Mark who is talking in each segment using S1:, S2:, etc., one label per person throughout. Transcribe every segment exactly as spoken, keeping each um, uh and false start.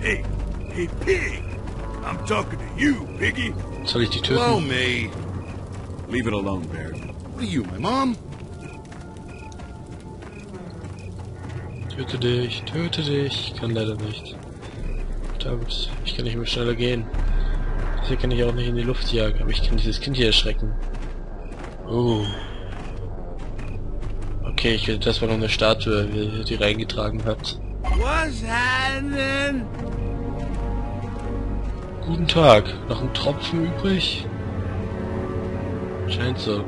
S1: Hey, hey, pig! I'm talking to you, piggy.
S2: Soll ich die töten?
S1: Hello, me. Leave it alone, Bear. What are you, my mom?
S2: Töte dich, töte dich. Ich kann leider nicht. Verdammt, ich kann nicht mehr schneller gehen. Hier kann ich auch nicht in die Luft jagen, aber ich kann dieses Kind hier erschrecken. Oh. Okay, ich will, das war noch eine Statue, die die reingetragen hat.
S1: What's happening?
S2: Guten Tag. Noch ein Tropfen übrig? Scheint so.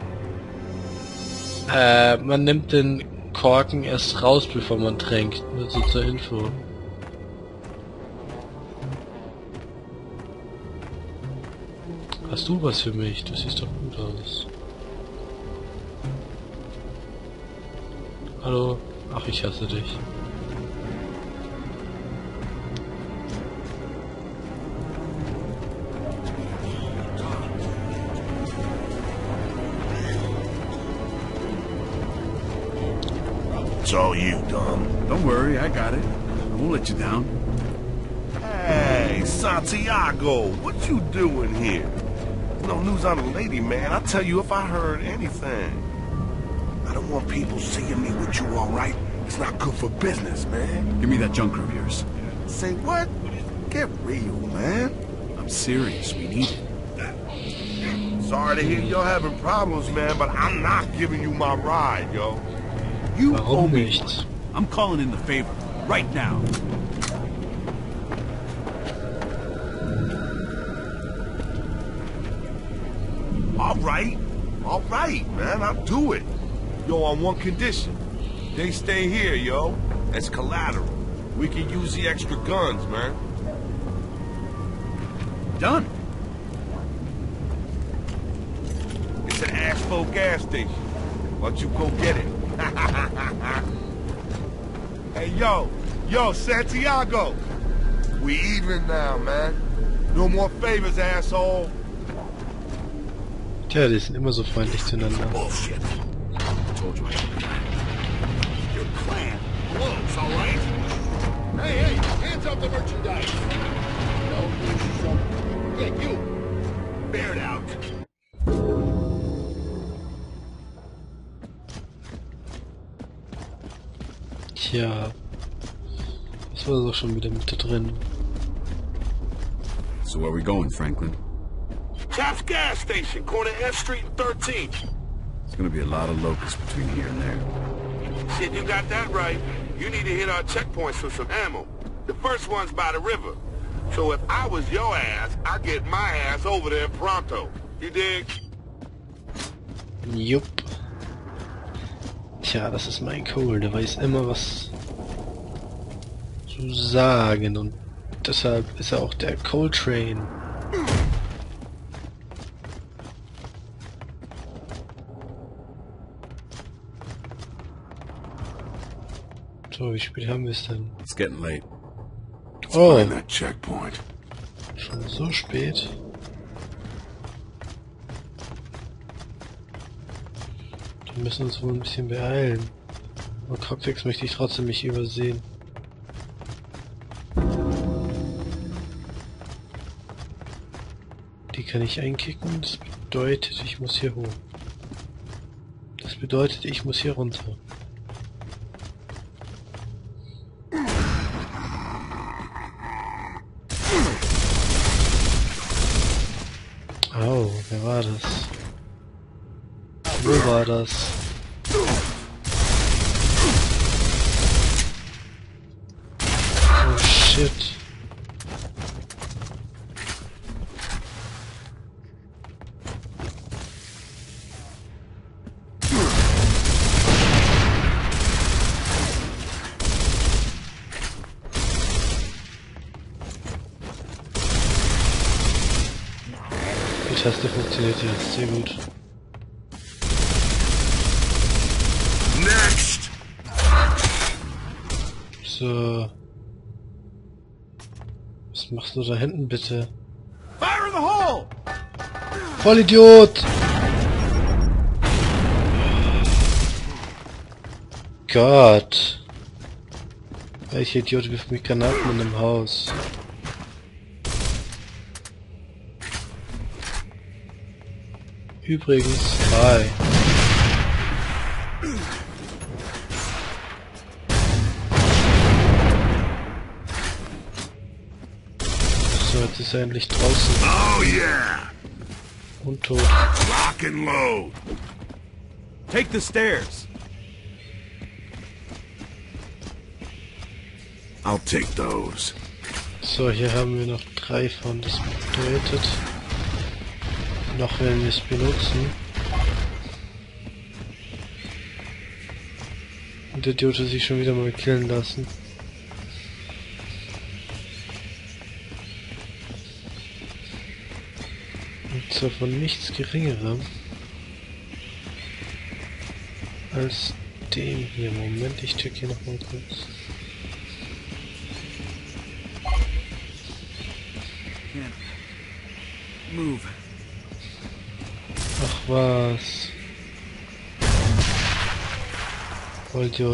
S2: Äh, man nimmt den Korken erst raus, bevor man tränkt. Nur so zur Info. Hast du was für mich? Du siehst doch gut aus. Hallo? Ach, ich hasse dich.
S3: It's all you, Dom.
S1: Don't worry, I got it. I won't let you down.
S3: Hey, Santiago, what you doing here? No news on the lady, man. I'll tell you if I heard anything. I don't want people seeing me with you, all right? It's not good for business, man.
S1: Give me that junker of yours.
S3: Say what? Get real, man.
S1: I'm serious. We need it.
S3: Sorry to hear you're having problems, man, but I'm not giving you my ride, yo. You owe
S2: Warum
S3: me.
S2: nicht?
S1: I'm calling in the favor. Right now.
S3: All right. All right, man. I'll do it. Yo, on one condition. They stay here, yo. As collateral. We can use the extra guns, man.
S1: Done.
S3: It's an asphalt gas station. Why don't you go get it? Hey, yo. Yo, Santiago. We even now, man. No more favors, asshole.
S2: Tja, die sind immer so freundlich zueinander.
S3: Bullshit.
S1: Told you.
S3: Your clan blows, all right? Hey, hey, hands up the merchandise. No, some... Yeah, you. Bear it out.
S2: Tja. Das war doch schon wieder mit da drin.
S1: So where we going, Franklin?
S3: Chap's gas station, corner F Street and thirteenth.
S1: There's gonna be a lot of locusts between here and there.
S3: Shit, you got that right. You need to hit our checkpoints for some ammo. The first one's by the river. So if I was your ass, I'd get my ass over there pronto. You dig?
S2: Jupp. Tja, das ist mein Cole, der weiß immer was zu sagen und deshalb ist er auch der Coltrane. So, wie spät haben wir es denn?
S1: It's getting late.
S2: Oh,
S3: Find that checkpoint.
S2: schon so spät. Wir müssen uns wohl ein bisschen beeilen. Aber Cocktix möchte ich trotzdem nicht übersehen. Die kann ich einkicken, das bedeutet, ich muss hier hoch. Das bedeutet, ich muss hier runter. Oh, wer war das? Wo war das? Oh shit. Die Taste funktioniert jetzt sehr gut.
S3: Next!
S2: So. Was machst du da hinten bitte?
S3: Fire in the hole!
S2: Vollidiot! Gott. Welcher Idiot wirft mich Granaten in einem Haus? Übrigens, hi. So, jetzt ist er endlich draußen.
S3: Oh yeah!
S2: Und tot.
S3: Lock and load.
S1: Take the stairs.
S3: I'll take those.
S2: So, hier haben wir noch drei von. Das bedeutet, noch werden wir es benutzen. Und der Idiot hat sich schon wieder mal killen lassen. Und zwar von nichts Geringerem als dem hier. Moment, ich check hier noch mal kurz.
S1: Move.
S2: Ach was. Vollidiot.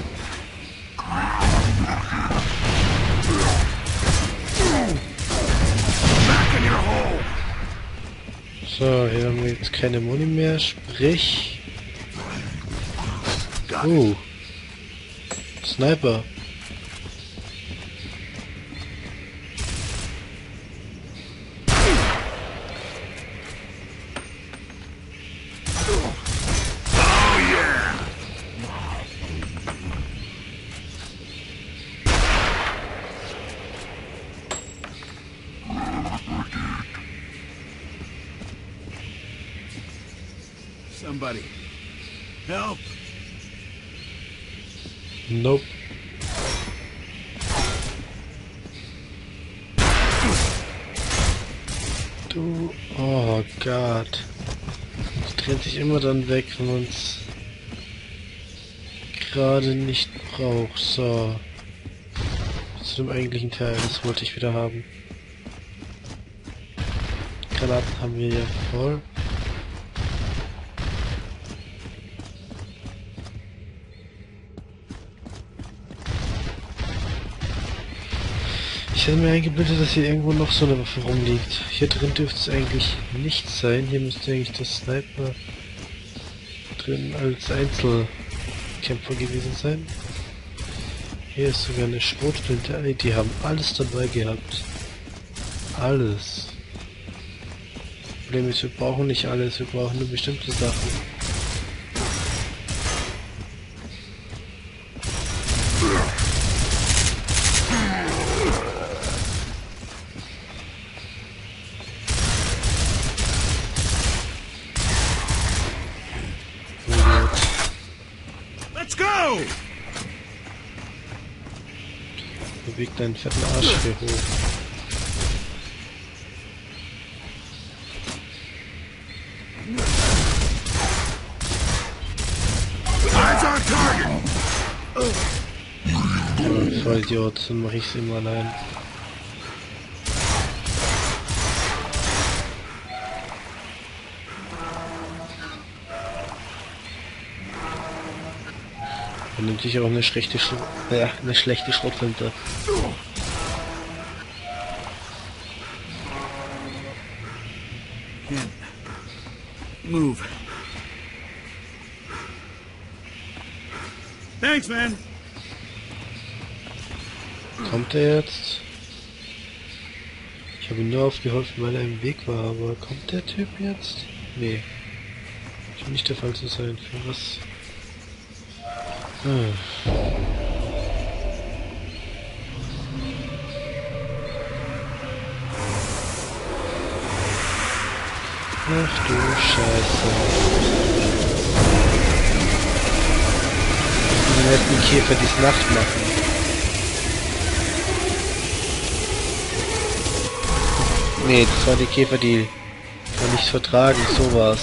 S3: Back in your hole.
S2: So, hier haben wir jetzt keine Muni mehr, sprich...
S3: Got it.
S2: Uh. Sniper.
S3: Oh yeah!
S1: Somebody. Help.
S2: Nope. Du... Oh Gott. Es dreht sich immer dann weg, wenn man es gerade nicht braucht. So. Zu dem eigentlichen Teil, das wollte ich wieder haben. Granaten haben wir ja voll. Ich hätte mir eingebildet, dass hier irgendwo noch so eine Waffe rumliegt. Hier drin dürfte es eigentlich nicht sein. Hier müsste eigentlich das Sniper drin als Einzelkämpfer gewesen sein. Hier ist sogar eine Schrotflinte. Ey, die haben alles dabei gehabt. Alles. Problem ist, wir brauchen nicht alles, wir brauchen nur bestimmte Sachen.
S3: Let's go!
S2: Beweg deinen fetten Arsch hier hoch.
S3: Eyes on target!
S2: Ja, voll Idiot, dann mach ich's immer allein. Er nimmt sich auch eine schlechte Schrot, ja, eine schlechte Schrotflinte.
S1: Can't move. Thanks, man.
S2: Kommt er jetzt? Ich habe ihm nur aufgeholfen, weil er im Weg war, aber kommt der Typ jetzt? Nee. Scheint nicht der Fall zu sein. Für was? Hm. Ach du Scheiße. Die netten Käfer dies Nacht machen. Nee, das waren die Käfer, die man nicht vertragen, sowas.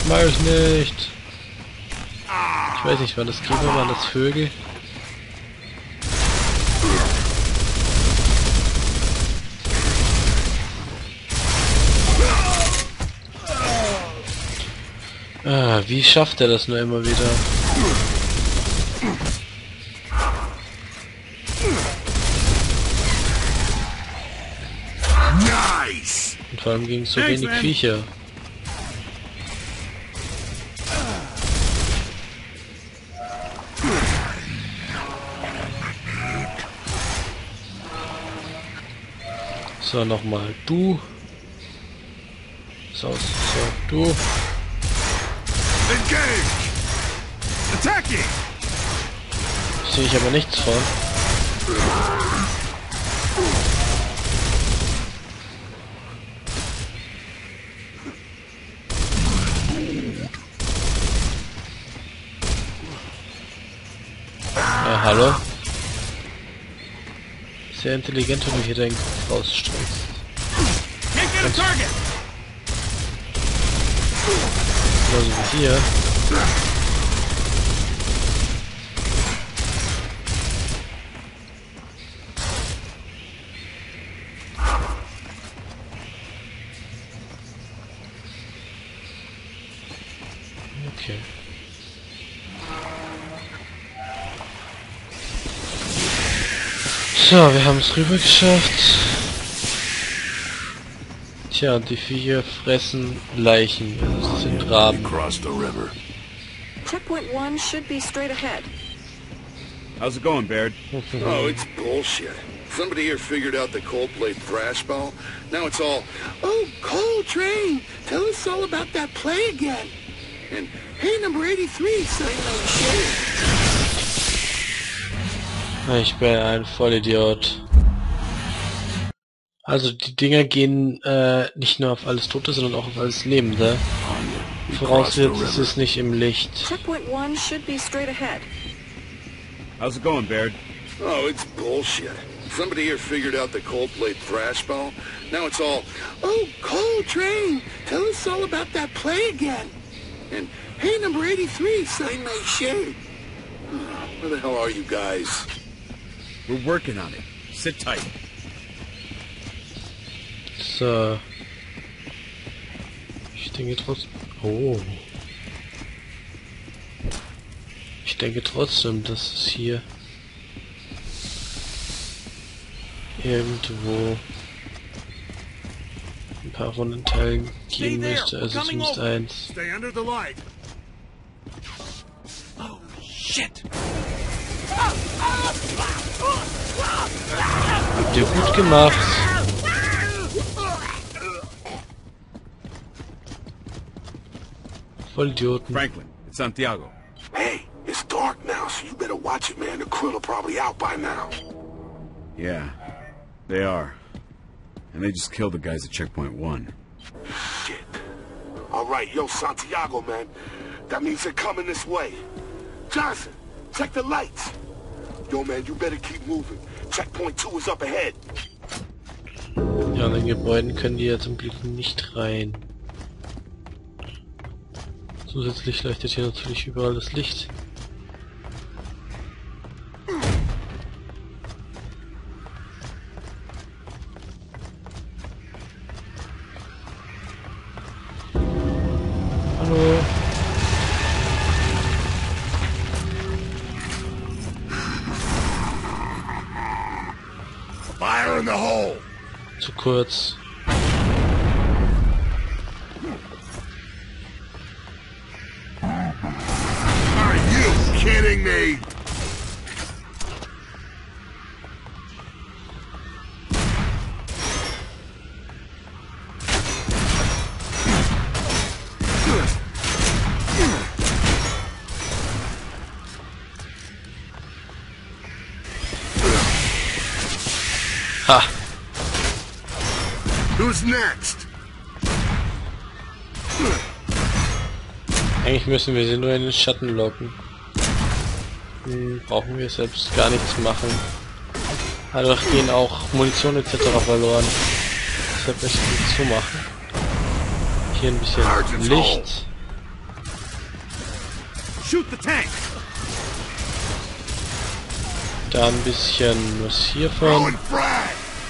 S2: Mag ich nicht. Ich weiß nicht, waren das Käfer, waren das Vögel? Ah, wie schafft er das nur immer wieder?
S3: Nice.
S2: Und vor allem gegen so
S1: Thanks,
S2: wenig
S1: man.
S2: Viecher. So, nochmal. Du. So, so, du.
S3: Engage. Attacking.
S2: Sehe ich aber nichts von. Ja, hallo? Sehr intelligent, wenn du hier deinen Kopf rausstreckst.
S1: Can't get a target.
S2: Genauso wie hier. Okay. So, wir haben es rüber geschafft. Tja, die Viecher fressen Leichen. Also das sind Raben.
S3: Cross the river.
S4: Checkpoint one should be straight ahead.
S1: How's it going, Baird?
S5: Oh, it's bullshit. Somebody here figured out the Coldplay thrash ball. Now it's all, oh, Coltrane, tell us all about that play again. And, hey, number eighty-three, sign my shit.
S2: Ich bin ein Vollidiot. Also die Dinger gehen äh, nicht nur auf alles Tote, sondern auch auf alles Lebende. Vorausgesetzt ist es nicht im Licht.
S4: Checkpoint one should be straight ahead.
S1: How's it going, Baird?
S5: Oh, it's bullshit. Somebody here figured out the Coldplay thrash ball. Now it's all, oh, Coltrane, tell us all about that play again. And, hey, number eighty-three, sign my shit. Where the hell are you guys?
S1: We're working on it. Sit tight.
S2: So. Ich denke trotzdem... Oh. Ich denke trotzdem, dass es hier irgendwo ein paar von den Teilen geben müsste. Also zumindest eins.
S3: Stay under the light.
S1: Oh, shit.
S2: Habt ihr gut gemacht. Vollidioten.
S1: Franklin, it's Santiago.
S3: Hey, it's dark now, so you better watch it, man. The krill are probably out by now.
S1: Yeah, they are. And they just killed the guys at Checkpoint One.
S3: Shit. All right, yo, Santiago, man. That means they're coming this way. Johnson, check the lights. Yo, man, you better keep moving. Checkpoint two is up ahead.
S2: Ja, in den Gebäuden können die ja zum Glück nicht rein. Zusätzlich leuchtet hier natürlich überall das Licht. Hallo.
S3: Fire in the hole.
S2: Zu kurz.
S3: Are you kidding me?
S2: Ha!
S3: Who's next?
S2: Eigentlich müssen wir sie nur in den Schatten locken. Hm, brauchen wir selbst gar nichts machen. Dadurch gehen auch Munition et cetera verloren. Deshalb möchte ich es so machen. Hier ein bisschen Licht.
S1: Shoot the tank.
S2: Da ein bisschen was hiervon.
S3: Throwing frag.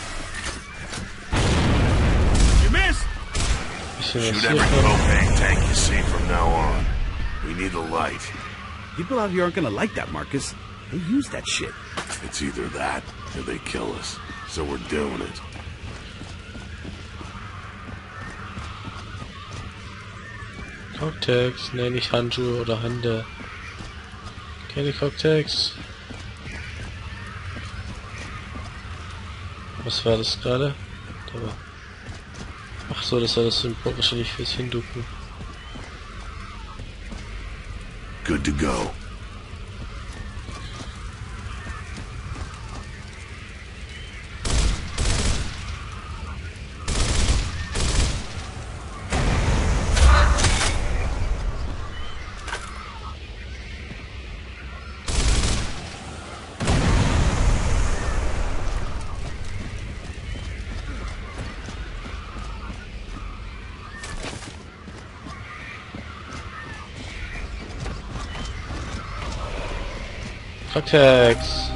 S1: You missed.
S2: Bisschen was
S3: Shoot every
S2: hiervon.
S3: propane tank you see from now on. We need a light.
S1: People out here aren't gonna like that, Marcus. They use that shit.
S3: It's either that or they kill us. So we're doing it.
S2: Cocktails, ne, nicht Handschuhe oder Hände. Keine Cocktails. Was war das gerade? Da war. Ach so, das war das Symbol wahrscheinlich fürs Hinducken.
S3: Good to go.
S2: Cocktails.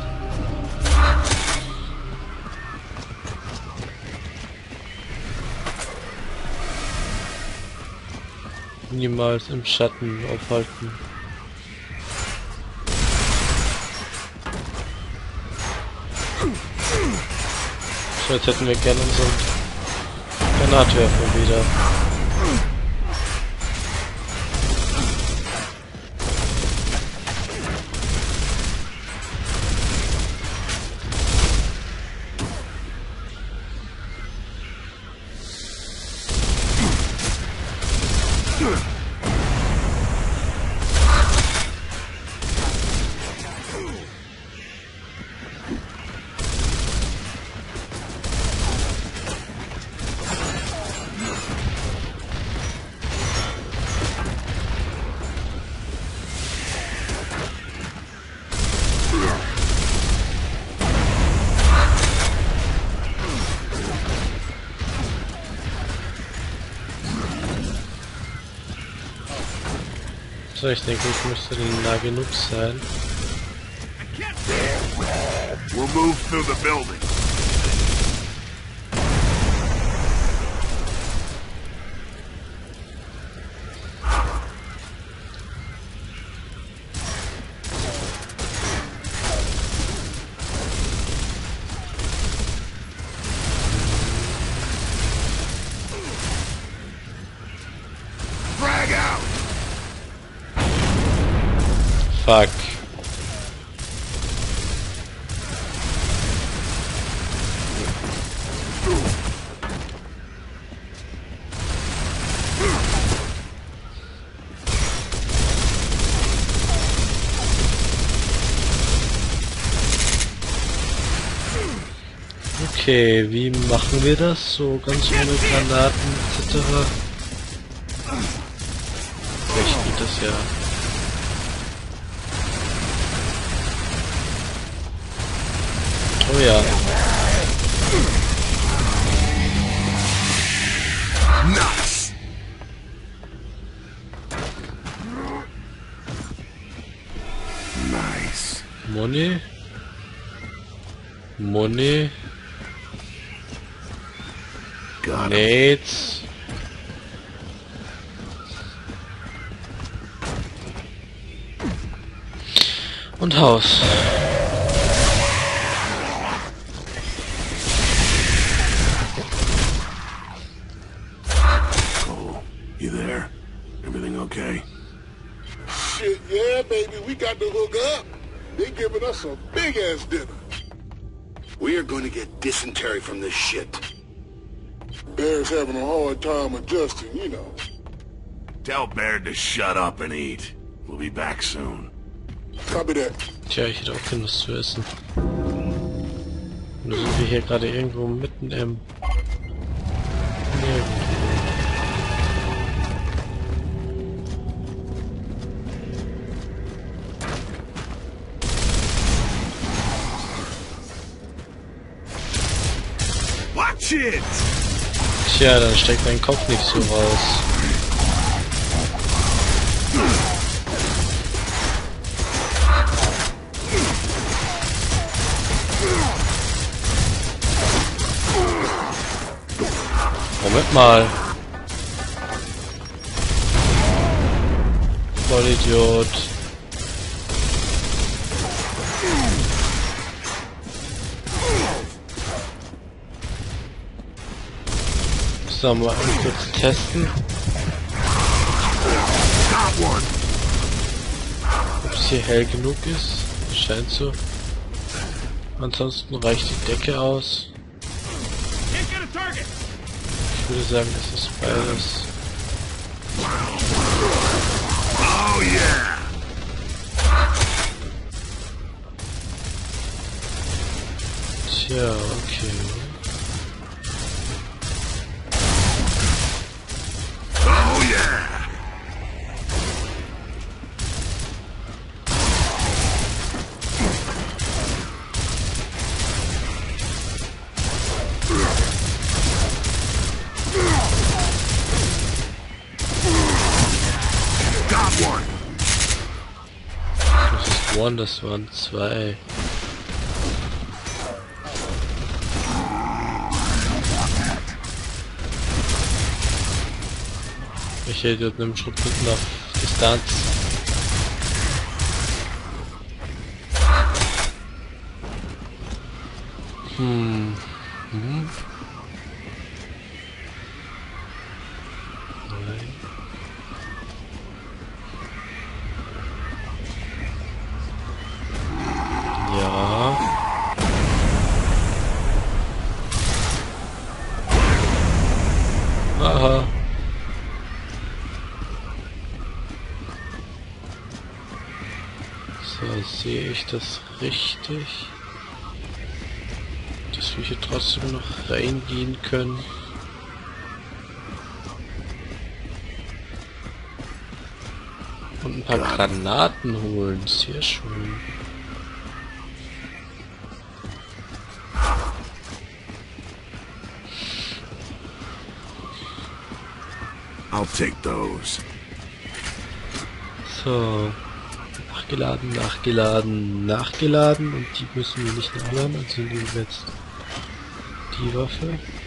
S2: Niemals im Schatten aufhalten. So, jetzt hätten wir gerne unseren Granatwerfer wieder. So, ich denke, ich müsste denn nah genug sein.
S3: We'll move through the building. Frag out.
S2: Fuck. Okay, wie machen wir das? So ganz ohne Granaten et cetera. Vielleicht geht das ja. Oh ja.
S3: Nice. Nice.
S2: Money. Money.
S3: Got him.
S2: Nades. Und Haus.
S3: Cole, you there? Everything okay?
S5: Shit, yeah, baby, we got to hook up. They giving us a big-ass dinner. We are going to get dysentery from this shit. Bear's having a hard time adjusting, you know.
S3: Tell Baird to shut up and eat. We'll be back soon.
S5: Copy that.
S2: Tja, ich hätte auch gerne was zu essen. Nur sind wir hier gerade irgendwo mitten im... Nirgendwo.
S1: Watch it!
S2: Tja, dann steckt mein Kopf nicht so raus. Moment mal. Vollidiot. So, mal kurz testen. Ob es hier hell genug ist. Scheint so. Ansonsten reicht die Decke aus. Ich würde sagen, das ist beides.
S3: Oh yeah!
S2: Tja, okay.
S3: Oh yeah! Got one!
S2: Das ist one, das waren zwei. Ich hätte dort einen Schritt mitten auf Distanz. Hm. Hm. Nein. Ja. Aha. So, sehe ich das richtig? Dass wir hier trotzdem noch reingehen können. Und ein paar Granaten holen. Sehr schön.
S3: I'll take those.
S2: So. Nachgeladen, nachgeladen, nachgeladen. Und die müssen wir nicht nachladen. Also nehmen wir jetzt die Waffe.